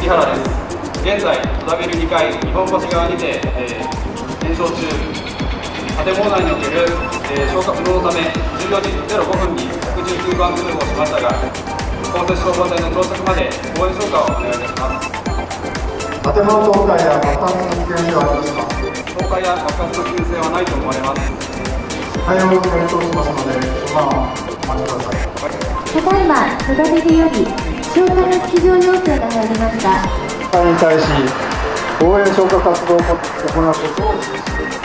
原です。現在、戸田ビル2階日本橋側にて、検証中。建物内における、消火不能のため14時05分に119番通報しましたが、公設消防隊の到着まで応援消火をお願いいたします。 建物倒壊や爆発の危険性はありますか？ 倒壊や爆発の危険性はないと思われます。 対応を検討しますので、そのままお待ちください。 ただいま戸田ビルより消火の出場要請が入りました。 火に対し応援消火活動を行うことを指示しています。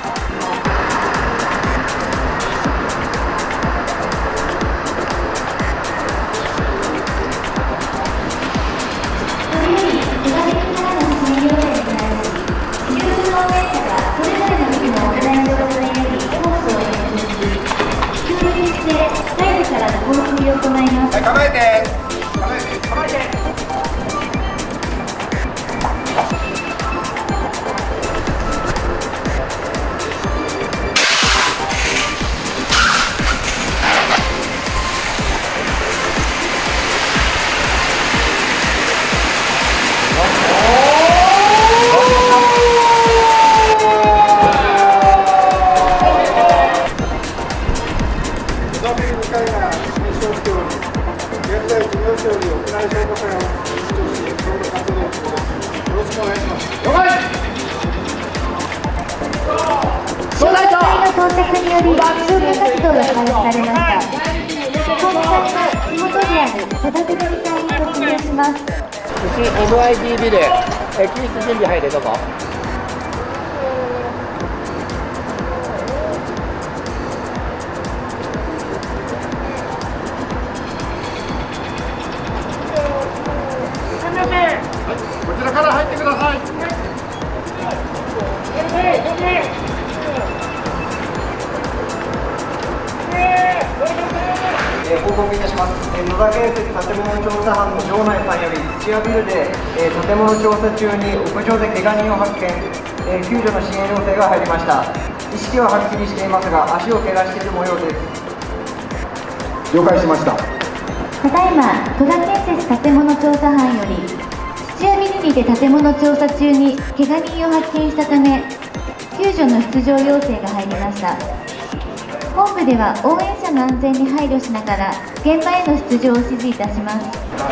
構えて。 戸田ビル2階が延焼しており、現在事業所より屋内消火隊を出動し、消火活動中です。よろしくお願いします。 消防隊の到着により消火活動が開始されました。本隊は火元である戸田ビル2階に突入します。 西 MID ビル、救出準備入れ、どうぞ。 こちらから入ってください。 報告いたします。野田建設建物調査班の場内さんより土屋ビルで建物調査中に屋上で怪我人を発見、救助の支援要請が入りました。意識ははっきりしていますが足を怪我している模様です。 了解しました。 ただいま戸田建設建物調査班より土屋ビルにて建物調査中に怪我人を発見したため救助の出場要請が入りました。本部では応援者の安全に配慮しながら現場への出場を指示いたします。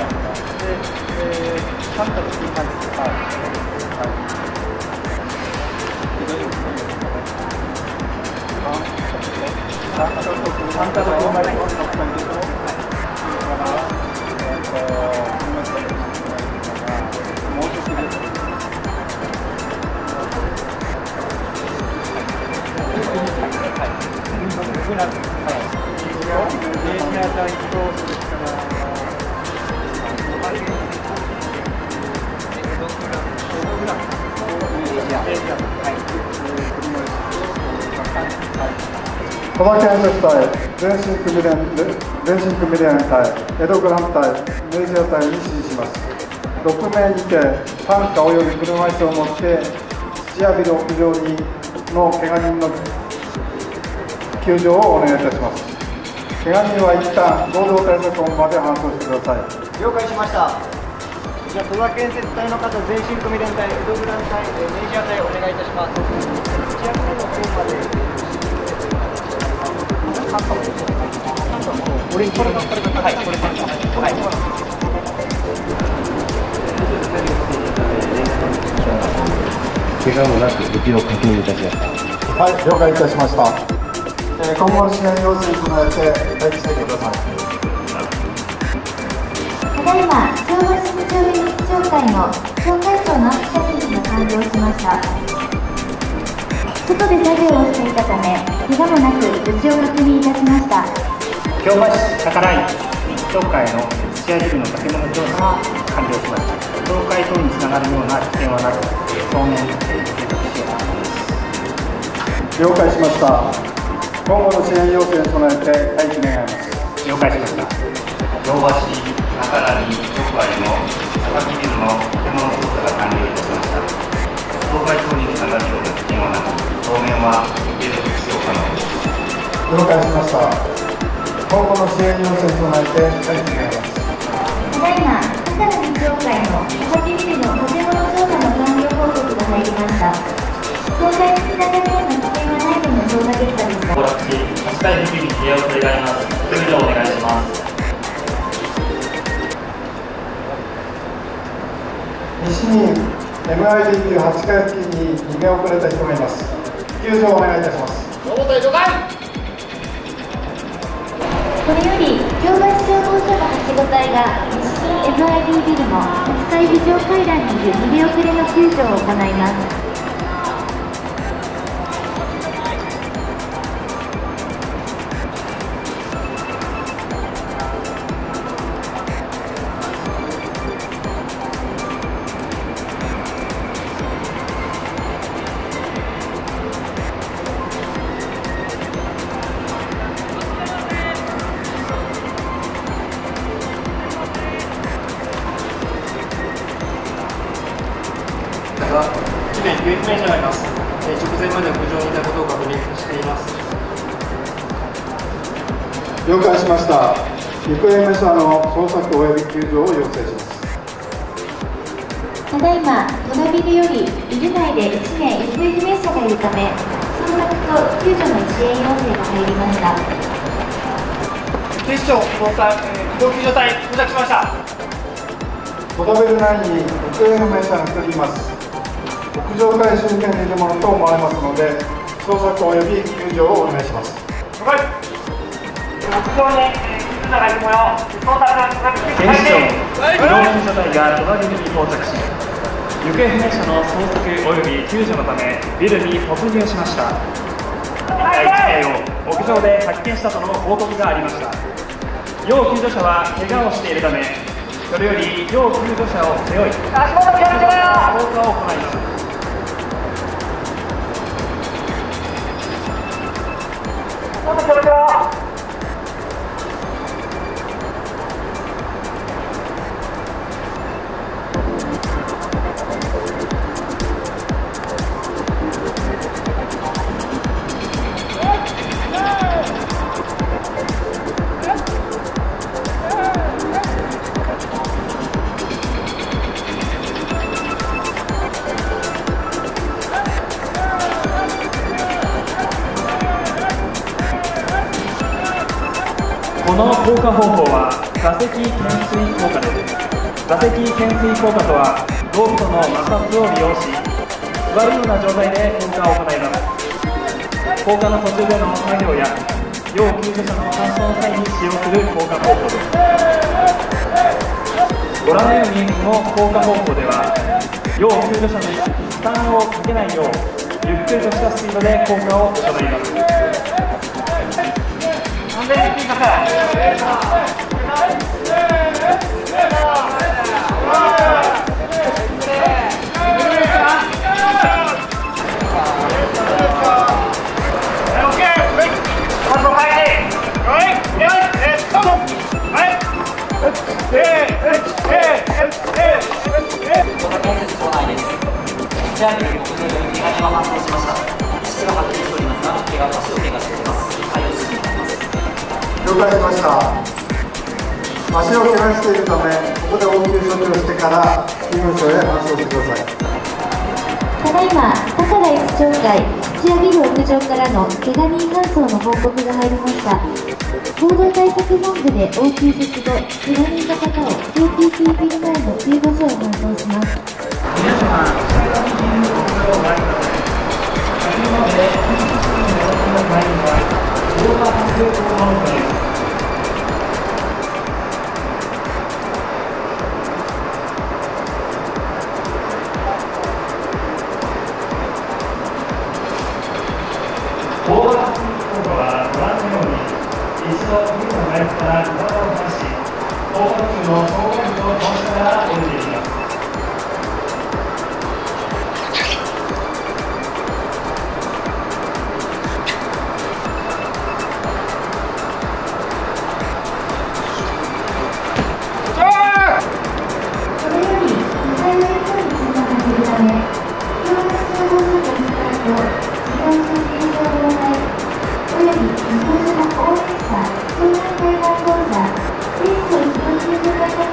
戸田建設隊、前進組連隊、江戸グラン隊、明治屋隊に指示します。6名にて担架および車椅子を持って土屋ビル屋上にの怪我人の救助をお願いいたします。怪我人は一旦合同対策本部まで搬送してください。 了解しました。じゃあ戸田建設隊の方、前進組連隊、江戸グラン隊、明治屋隊お願いいたします。土屋ビルの方までこれはい、これはい。怪我もなく無事を確認いたしました。 はい、了解いたしました。今後の支援要請に備えて待機してください。 ただいま昭和新町ユニット協会の町会長の記者任が完了しました。外で作業をしていたため怪我もなく無事を確認いたしました。 京橋宝井町会の土屋ビルの建物調査が完了しました。倒壊等につながるような危険はなく、当面継続してまいります。 了解しました。今後の支援要請に備えて待機願います。 了解しました。 京橋宝井町会の榊ビルの建物調査が完了いたしました。倒壊等につながるような危険はなく、当面は継続使用可能です。 了解しました。今後の支援要請に備えて待機願います。 ただいま高良議長会の佐々木ビルの建物調査の完了報告が入りました。倒壊につながるような危険はないとの調査結果でした。 崩落し、8階付近に部屋を取り替えます。救助をお願いします。 西に MIDQ8 階付近に逃げ遅れた人がいます。救助をお願いいたします。 これより京橋消防署のはしご隊が西新 MID ビルの8階非常階段にいる逃げ遅れの救助を行います。 地面行方不明者がいます。直前まで屋上にいたことを確認しています。 了解しました。行方不明者の捜索及び救助を要請します。 ただいま戸田ビルよりビル内で1名行方不明者がいるため、捜索と救助の支援要請が入りました。 警視庁交代移動救助隊到着しました。 戸田ビル内に行方不明者が1人います。屋上階周辺にいるものと思われますので、捜索及び救助をお願いします。 了解。屋上に救助がいる模様、捜索警視庁移動救助隊が戸田ビルに到着し、行方不明者の捜索及び救助のためビルに突入しました。第1名を屋上で発見したとの報告がありました。要救助者は怪我をしているため、それより要救助者を背負い、 足元気をつけろよ。 放火を行います。この降下方法は座席懸垂降下です。座席懸垂降下とはロープの摩擦を利用し、座るような状態で降下を行います。降下の途中での作業や要救助者の搬送の際に使用する降下方法です。ご覧のようにこの降下方法では要救助者に負担をかけないようゆっくりとしたスピードで降下を行います。 ジャービル屋上に怪我人が発生しました。意識ははっきりしておりますが、怪我足を怪我しています。対応指示になります。 了解しました。足を怪我しているため、ここで応急処置をしてから医務所へ搬送してください。 ただいま高良室長会土屋ビル屋上からの怪我人搬送の報告が入りました。報道対策本部で応急処置後、怪我人の方を KPP ビル前の救護所へ搬送します。 皆様、お前ください。先ほどまで緊急処置の要請の場合には動画発生法の場合動画発生法はご覧のように一度ビルの外部から体を離し、降下中の障害物を倒しながら降りていきます。 日本酒の応援者、東南海岸講座、テスト一般救助会の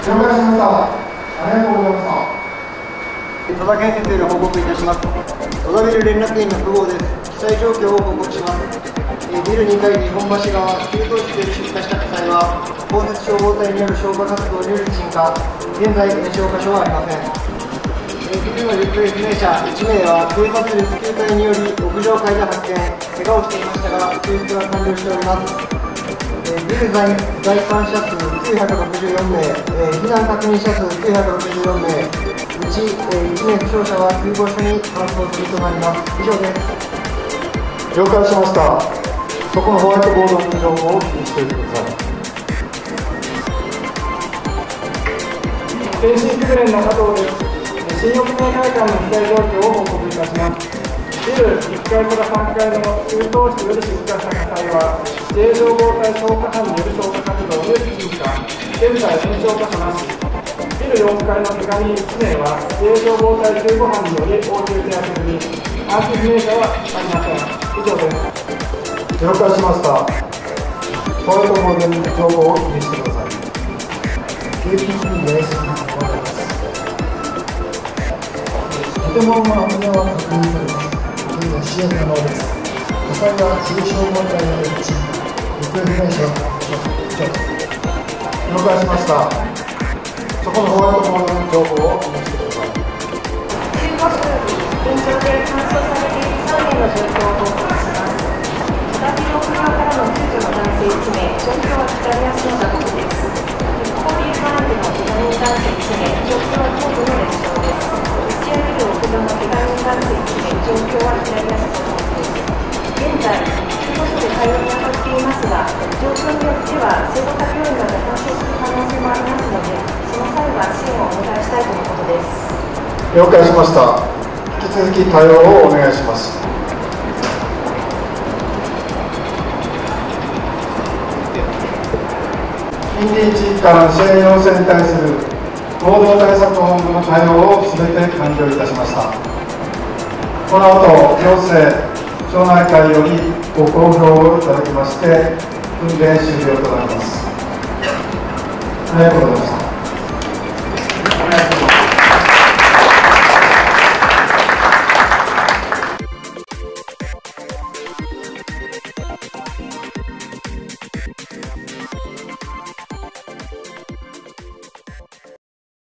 了解しました。ありがとうございました。 戸田建設より報告いたします。戸田ビル連絡員の久保です。被災状況を報告します。ビル2階日本橋側給湯室より出火した火災は公設消防隊による消火活動による鎮火、現在消火所はありません。ビルの行方不明者1名は警察レスキュー隊により屋上階で発見、怪我をしていましたが救出は完了しております。ビル在館者数964名、避難確認者数964名、うち1名負傷者は救護所に搬送するとなります。以上です。 了解しました。そこのホワイトボードの情報を記入しておいてください。 電信区連の加藤です。新横名会館の被害状況を報告いたします。ビル1階から3階の給湯室より出火した火災は、自衛消防隊消火班による消火活動により鎮火、現在延焼箇所なし。ビル4階の怪我人1名は、自衛消防隊救護班により応急手当て済み、安否不明者はありません。以上です。 了解しました。ホワイトボードに情報を記入してください。 KPP の S にございます。建物の危ないは確認されます。現在支援可能です。火災は自衛消防隊による鎮火、行方不明者は以上です。 了解しました。そこのホワイトボードの情報を記入してください。 15数現場で搬送されている3名の状況を報告します。戸田ビル奥側からの救助の男性1名、状況は伝えやすい打撲です。鉄鋼ビル側での怪我人男性1名、状況は頭部の裂傷です。土屋ビル奥側の怪我人男性1名、状況は左足の打撲です。現在、救護所で対応に当たっていますが、状況によっては聖母病院が搬送する可能性もありますので、その際は支援をお願いしたいとのことです。 了解しました。引き続き対応をお願いします。近隣地域からの支援要請に対する合同対策本部の対応をすべて完了いたしました。この後、行政町内会よりご公表をいただきまして、訓練終了となります。ありがとうございました。